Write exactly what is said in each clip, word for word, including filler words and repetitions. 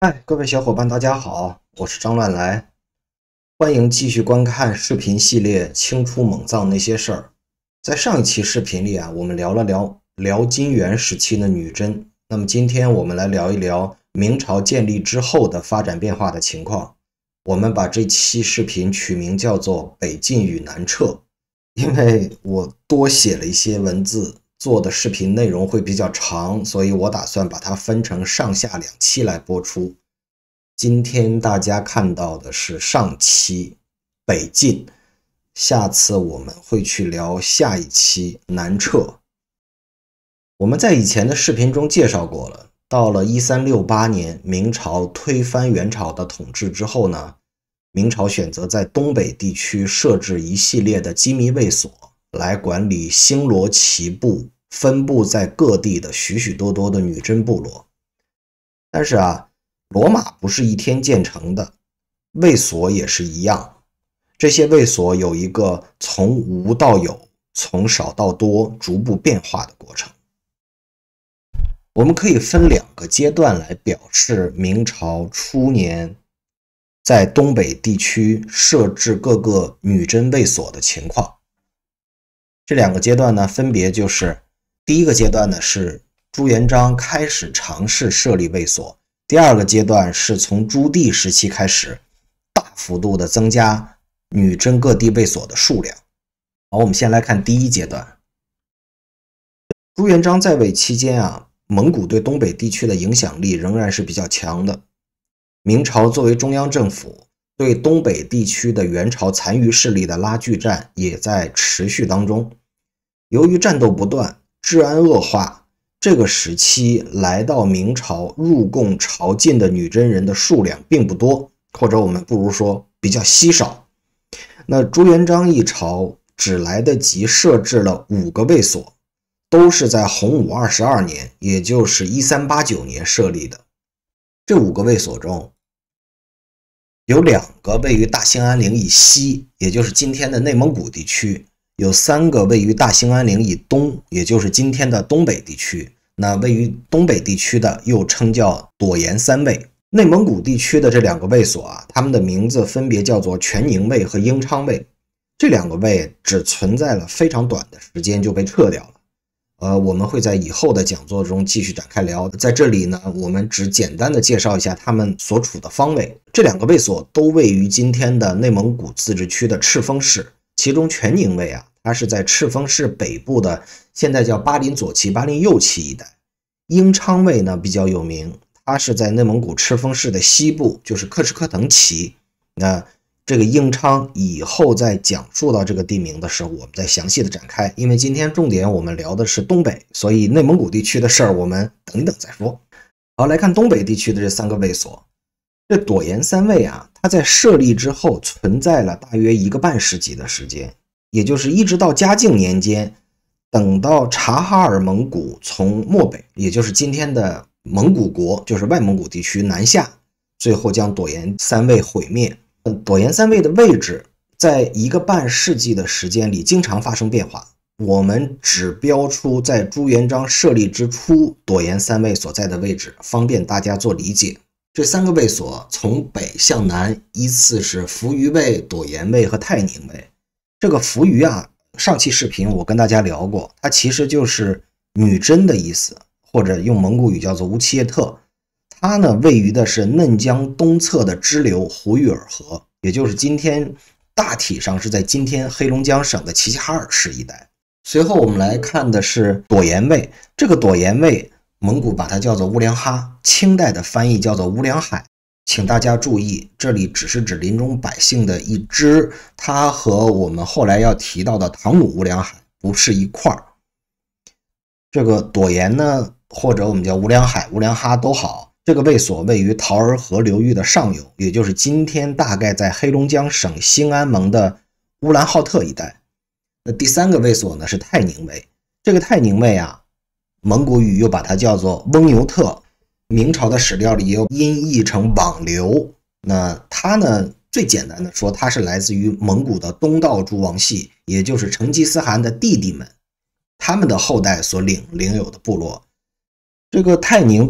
嗨，各位小伙伴，大家好，我是张乱来，欢迎继续观看视频系列《清初蒙藏那些事儿》。在上一期视频里啊，我们聊了聊辽金元时期的女真，那么今天我们来聊一聊明朝建立之后的发展变化的情况。我们把这期视频取名叫做《北进与南撤》，因为我多写了一些文字，做的视频内容会比较长，所以我打算把它分成上下两期来播出。今天大家看到的是上期北进，下次我们会去聊下一期南撤。我们在以前的视频中介绍过了，到了一三六八年，明朝推翻元朝的统治之后呢，明朝选择在东北地区设置一系列的机密卫所，来管理星罗棋布分布在各地的许许多多的女真部落。但是啊，罗马不是一天建成的，卫所也是一样。这些卫所有一个从无到有，从少到多逐步变化的过程。我们可以分两个阶段来表示明朝初年在东北地区设置各个女真卫所的情况。这两个阶段呢，分别就是第一个阶段呢是朱元璋开始尝试设立卫所，第二个阶段是从朱棣时期开始大幅度的增加女真各地卫所的数量。好，我们先来看第一阶段。朱元璋在位期间啊，蒙古对东北地区的影响力仍然是比较强的。明朝作为中央政府，对东北地区的元朝残余势力的拉锯战也在持续当中。由于战斗不断，治安恶化，这个时期来到明朝入贡朝觐的女真人的数量并不多，或者我们不如说比较稀少。那朱元璋一朝只来得及设置了五个卫所，都是在洪武二十二年，也就是一三八九年设立的。这五个卫所中，有两个位于大兴安岭以西，也就是今天的内蒙古地区，有三个位于大兴安岭以东，也就是今天的东北地区。那位于东北地区的又称叫朵颜三卫。内蒙古地区的这两个卫所啊，他们的名字分别叫做全宁卫和英昌卫。这两个卫只存在了非常短的时间就被撤掉了。呃，我们会在以后的讲座中继续展开聊。在这里呢，我们只简单的介绍一下他们所处的方位。这两个卫所都位于今天的内蒙古自治区的赤峰市，其中全宁卫啊，它是在赤峰市北部的现在叫巴林左旗、巴林右旗一带。英昌卫呢比较有名，它是在内蒙古赤峰市的西部，就是克什克腾旗。那这个英昌以后在讲述到这个地名的时候，我们再详细的展开。因为今天重点我们聊的是东北，所以内蒙古地区的事儿我们等一等再说。好，来看东北地区的这三个卫所。这朵颜三卫啊，它在设立之后存在了大约一个半世纪的时间，也就是一直到嘉靖年间，等到察哈尔蒙古从漠北，也就是今天的蒙古国，就是外蒙古地区南下，最后将朵颜三卫毁灭。朵颜三卫的位置在一个半世纪的时间里经常发生变化，我们只标出在朱元璋设立之初朵颜三卫所在的位置，方便大家做理解。这三个卫所从北向南依次是扶余卫、朵颜卫和泰宁卫。这个扶余啊，上期视频我跟大家聊过，它其实就是女真的意思，或者用蒙古语叫做乌齐耶特。它呢位于的是嫩江东侧的支流胡语尔河，也就是今天大体上是在今天黑龙江省的齐齐哈尔市一带。随后我们来看的是朵颜卫，这个朵颜卫蒙古把它叫做乌梁哈，清代的翻译叫做乌梁海。请大家注意，这里只是指林中百姓的一支，它和我们后来要提到的唐努乌梁海不是一块儿。这个朵颜呢，或者我们叫乌梁海、乌梁哈都好，这个卫所位于桃儿河流域的上游，也就是今天大概在黑龙江省兴安盟的乌兰浩特一带。那第三个卫所呢是泰宁卫，这个泰宁卫啊，蒙古语又把它叫做翁牛特，明朝的史料里又音译成网流。那它呢，最简单的说，它是来自于蒙古的东道诸王系，也就是成吉思汗的弟弟们，他们的后代所领领有的部落。这个泰宁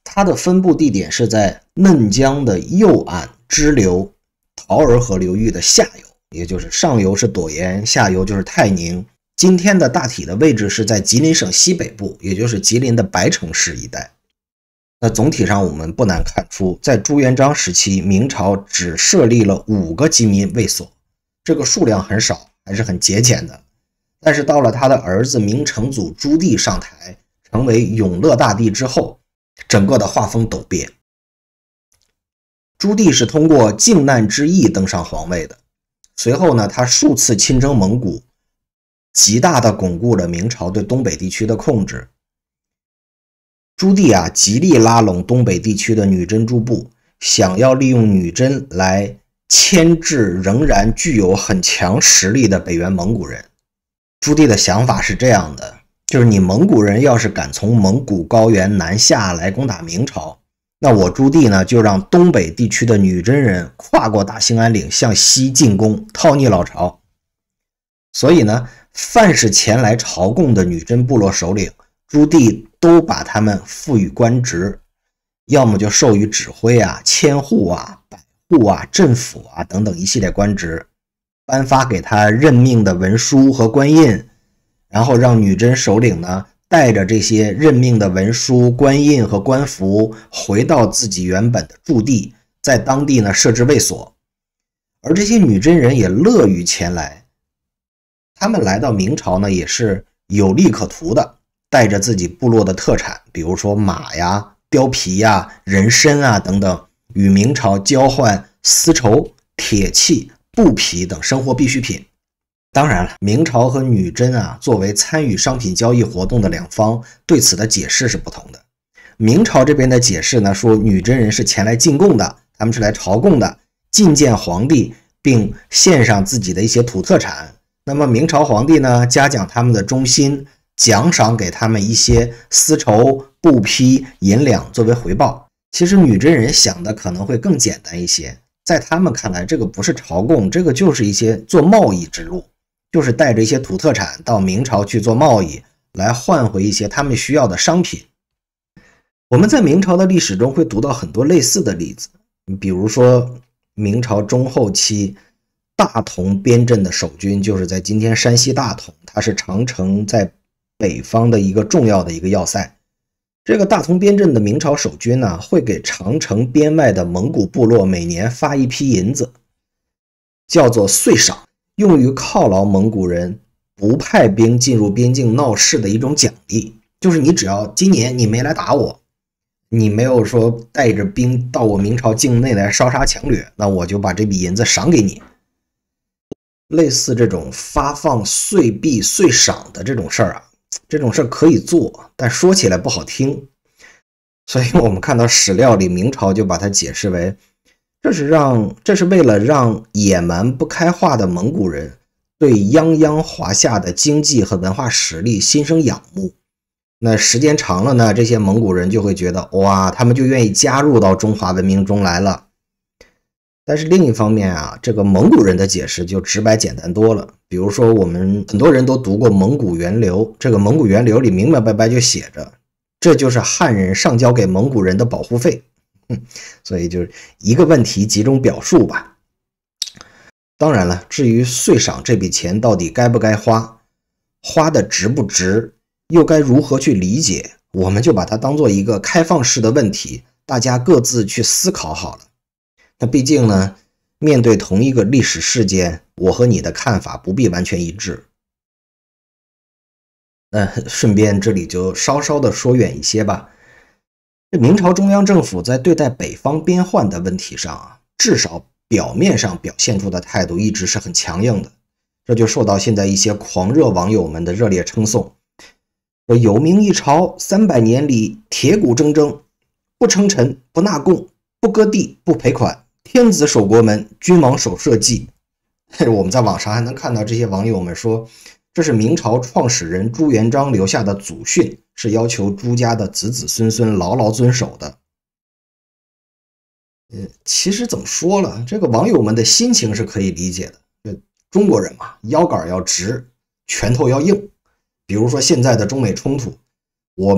它的分布地点是在嫩江的右岸支流桃儿河流域的下游，也就是上游是朵颜，下游就是泰宁。今天的大体的位置是在吉林省西北部，也就是吉林的白城市一带。那总体上我们不难看出，在朱元璋时期，明朝只设立了五个鸡民卫所，这个数量很少，还是很节俭的。但是到了他的儿子明成祖朱棣上台，成为永乐大帝之后，整个的画风陡变。朱棣是通过靖难之役登上皇位的，随后呢，他数次亲征蒙古，极大的巩固了明朝对东北地区的控制。朱棣啊，极力拉拢东北地区的女真诸部，想要利用女真来牵制仍然具有很强实力的北元蒙古人。朱棣的想法是这样的，就是你蒙古人要是敢从蒙古高原南下来攻打明朝，那我朱棣呢，就让东北地区的女真人跨过大兴安岭向西进攻，讨逆老巢。所以呢，凡是前来朝贡的女真部落首领，朱棣都把他们赋予官职，要么就授予指挥啊、千户啊、百户啊、镇抚啊等等一系列官职，颁发给他任命的文书和官印，然后让女真首领呢带着这些任命的文书、官印和官服回到自己原本的驻地，在当地呢设置卫所。而这些女真人也乐于前来，他们来到明朝呢也是有利可图的，带着自己部落的特产，比如说马呀、貂皮呀、人参啊等等，与明朝交换丝绸、铁器、布匹等生活必需品。当然了，明朝和女真啊作为参与商品交易活动的两方，对此的解释是不同的。明朝这边的解释呢，说女真人是前来进贡的，他们是来朝贡的，觐见皇帝，并献上自己的一些土特产。那么明朝皇帝呢，嘉奖他们的忠心，奖赏给他们一些丝绸、布匹、银两作为回报。其实女真人想的可能会更简单一些，在他们看来，这个不是朝贡，这个就是一些做贸易之路，就是带着一些土特产到明朝去做贸易，来换回一些他们需要的商品。我们在明朝的历史中会读到很多类似的例子，比如说明朝中后期大同边镇的守军，就是在今天山西大同，它是长城在北方的一个重要的一个要塞。这个大同边镇的明朝守军呢，会给长城边外的蒙古部落每年发一批银子，叫做岁赏，用于犒劳蒙古人不派兵进入边境闹事的一种奖励。就是你只要今年你没来打我，你没有说带着兵到我明朝境内来烧杀抢掠，那我就把这笔银子赏给你。类似这种发放岁币、岁赏的这种事儿啊，这种事儿可以做，但说起来不好听。所以我们看到史料里，明朝就把它解释为，这是让这是为了让野蛮不开化的蒙古人对泱泱华夏的经济和文化实力心生仰慕。那时间长了呢，这些蒙古人就会觉得，哇，他们就愿意加入到中华文明中来了。但是另一方面啊，这个蒙古人的解释就直白简单多了。比如说我们很多人都读过《蒙古源流》，这个《蒙古源流》里明明白白就写着，这就是汉人上交给蒙古人的保护费。所以就是一个问题集中表述吧。当然了，至于岁赏这笔钱到底该不该花，花的值不值，又该如何去理解，我们就把它当做一个开放式的问题，大家各自去思考好了。那毕竟呢，面对同一个历史事件，我和你的看法不必完全一致。那顺便这里就稍稍的说远一些吧。这明朝中央政府在对待北方边患的问题上啊，至少表面上表现出的态度一直是很强硬的，这就受到现在一些狂热网友们的热烈称颂。说有明一朝三百年里铁骨铮铮，不称臣，不纳贡，不割地，不赔款，天子守国门，君王守社稷。我们在网上还能看到这些网友们说，这是明朝创始人朱元璋留下的祖训，是要求朱家的子子孙孙牢牢遵守的。呃，其实怎么说了，这个网友们的心情是可以理解的。中国人嘛，腰杆要直，拳头要硬。比如说现在的中美冲突，我们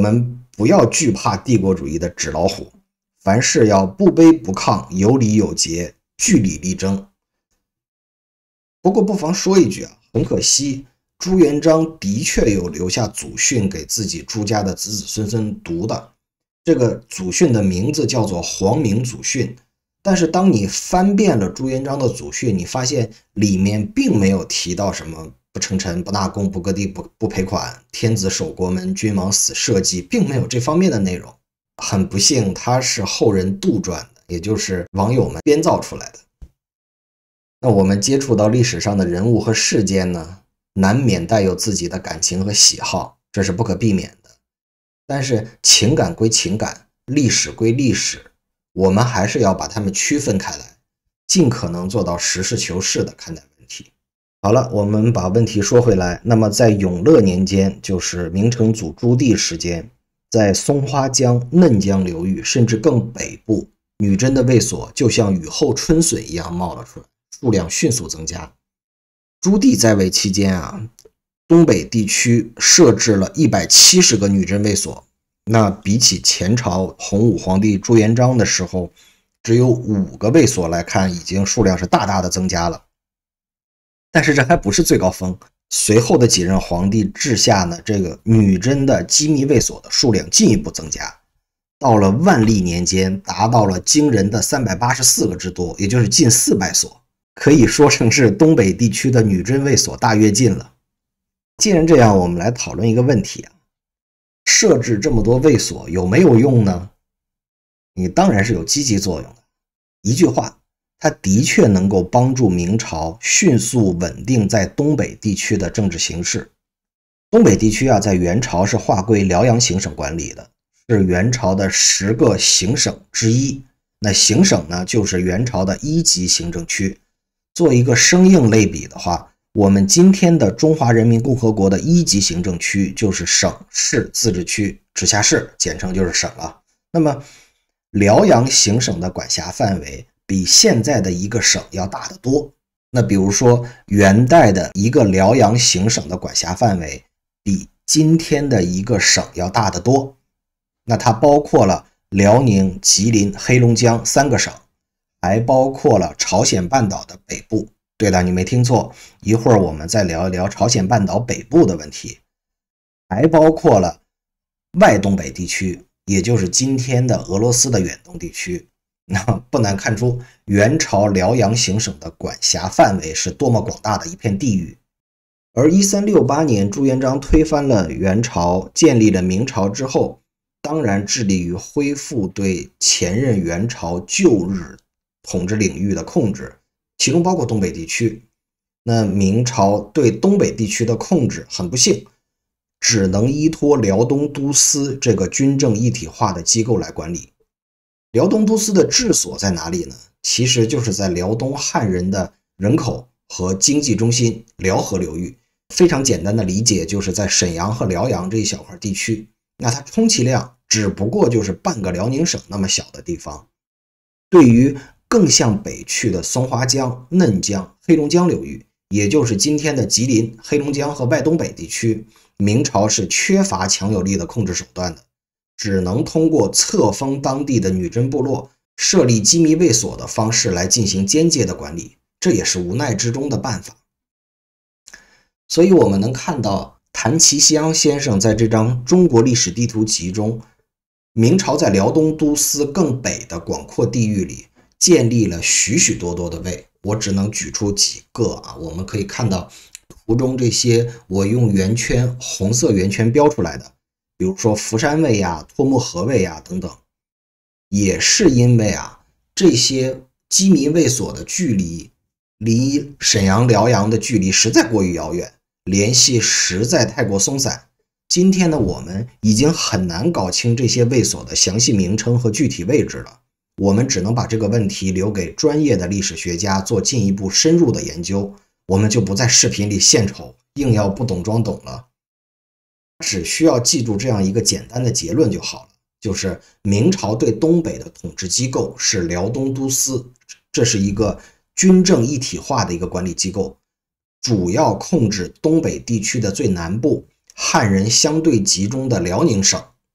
不要惧怕帝国主义的纸老虎，凡事要不卑不亢，有礼有节，据理力争。不过不妨说一句啊，很可惜，朱元璋的确有留下祖训给自己朱家的子子孙孙读的，这个祖训的名字叫做皇明祖训。但是当你翻遍了朱元璋的祖训，你发现里面并没有提到什么不称臣、不纳贡、不割地、不不赔款、天子守国门、君王死社稷，并没有这方面的内容。很不幸，它是后人杜撰的，也就是网友们编造出来的。那我们接触到历史上的人物和事件呢，难免带有自己的感情和喜好，这是不可避免的。但是情感归情感，历史归历史，我们还是要把它们区分开来，尽可能做到实事求是的看待问题。好了，我们把问题说回来，那么在永乐年间，就是明成祖朱棣时间，在松花江、嫩江流域，甚至更北部，女真的卫所就像雨后春笋一样冒了出来，数量迅速增加。朱棣在位期间啊，东北地区设置了一百七十个女真卫所，那比起前朝洪武皇帝朱元璋的时候只有五个卫所来看，已经数量是大大的增加了。但是这还不是最高峰，随后的几任皇帝治下呢，这个女真的机密卫所的数量进一步增加，到了万历年间达到了惊人的三百八十四个之多，也就是近四百所，可以说成是东北地区的女真卫所大跃进了。既然这样，我们来讨论一个问题啊，设置这么多卫所有没有用呢？你当然是有积极作用的。一句话，它的确能够帮助明朝迅速稳定在东北地区的政治形势。东北地区啊，在元朝是划归辽阳行省管理的，是元朝的十个行省之一。那行省呢，就是元朝的一级行政区。做一个生硬类比的话，我们今天的中华人民共和国的一级行政区就是省市自治区直辖市，简称就是省了。那么辽阳行省的管辖范围比现在的一个省要大得多。那比如说元代的一个辽阳行省的管辖范围比今天的一个省要大得多。那它包括了辽宁、吉林、黑龙江三个省，还包括了朝鲜半岛的北部。对的，你没听错，一会儿我们再聊一聊朝鲜半岛北部的问题。还包括了外东北地区，也就是今天的俄罗斯的远东地区。那不难看出，元朝辽阳行省的管辖范围是多么广大的一片地域。而一三六八年朱元璋推翻了元朝，建立了明朝之后，当然致力于恢复对前任元朝旧日统治领域的控制，其中包括东北地区。那明朝对东北地区的控制很不幸，只能依托辽东都司这个军政一体化的机构来管理。辽东都司的治所在哪里呢？其实就是在辽东汉人的人口和经济中心辽河流域。非常简单的理解，就是在沈阳和辽阳这一小块地区，那它充其量只不过就是半个辽宁省那么小的地方。对于更向北去的松花江、嫩江、黑龙江流域，也就是今天的吉林、黑龙江和外东北地区，明朝是缺乏强有力的控制手段的，只能通过册封当地的女真部落，设立机密卫所的方式来进行间接的管理，这也是无奈之中的办法。所以我们能看到谭其骧先生在这张中国历史地图集中，明朝在辽东都司更北的广阔地域里建立了许许多多的卫，我只能举出几个啊。我们可以看到图中这些我用圆圈红色圆圈标出来的，比如说福山卫呀、托木河卫呀等等，也是因为啊这些机密卫所的距离离沈阳、辽阳的距离实在过于遥远，联系实在太过松散。今天呢，我们已经很难搞清这些卫所的详细名称和具体位置了。我们只能把这个问题留给专业的历史学家做进一步深入的研究，我们就不在视频里献丑，硬要不懂装懂了。只需要记住这样一个简单的结论就好了，就是明朝对东北的统治机构是辽东都司，这是一个军政一体化的一个管理机构，主要控制东北地区的最南部，汉人相对集中的辽宁省，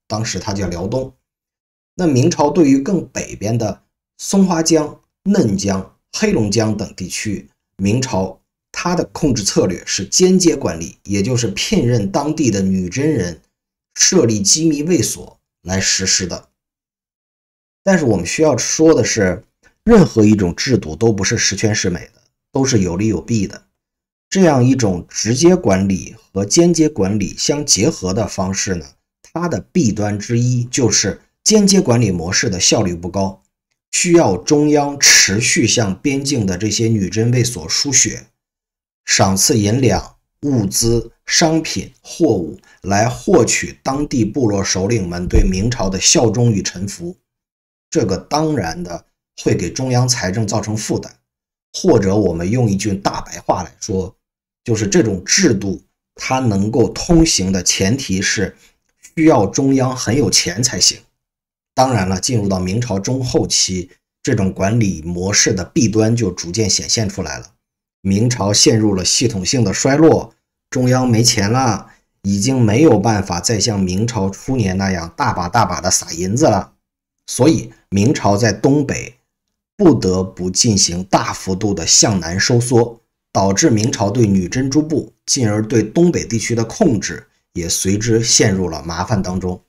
当时它叫辽东。那明朝对于更北边的松花江、嫩江、黑龙江等地区，明朝它的控制策略是间接管理，也就是聘任当地的女真人，设立机密卫所来实施的。但是我们需要说的是，任何一种制度都不是十全十美的，都是有利有弊的。这样一种直接管理和间接管理相结合的方式呢，它的弊端之一就是间接管理模式的效率不高，需要中央持续向边境的这些女真卫所输血，赏赐银两、物资、商品、货物，来获取当地部落首领们对明朝的效忠与臣服。这个当然的会给中央财政造成负担，或者我们用一句大白话来说，就是这种制度它能够通行的前提是需要中央很有钱才行。当然了，进入到明朝中后期，这种管理模式的弊端就逐渐显现出来了。明朝陷入了系统性的衰落，中央没钱了，已经没有办法再像明朝初年那样大把大把的撒银子了，所以明朝在东北不得不进行大幅度的向南收缩，导致明朝对女真诸部，进而对东北地区的控制也随之陷入了麻烦当中。